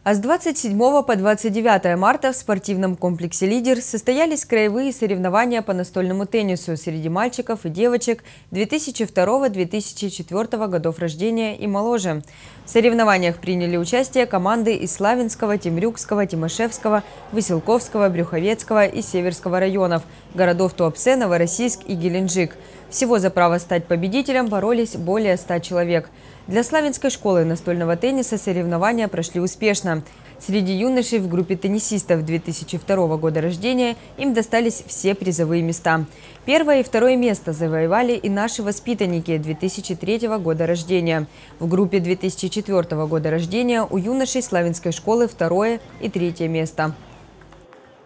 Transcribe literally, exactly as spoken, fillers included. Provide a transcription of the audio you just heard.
А с двадцать седьмого по двадцать девятое марта в спортивном комплексе «Лидер» состоялись краевые соревнования по настольному теннису среди мальчиков и девочек две тысячи второго — две тысячи четвёртого годов рождения и моложе. В соревнованиях приняли участие команды из Славянского, Темрюкского, Тимошевского, Выселковского, Брюховецкого и Северского районов, городов Туапсе, Новороссийск и Геленджик. Всего за право стать победителем боролись более ста человек. Для Славянской школы настольного тенниса соревнования прошли успешно. Среди юношей в группе теннисистов две тысячи второго года рождения им достались все призовые места. Первое и второе место завоевали и наши воспитанники две тысячи третьего года рождения. В группе две тысячи четвёртого года рождения у юношей Славянской школы второе и третье место.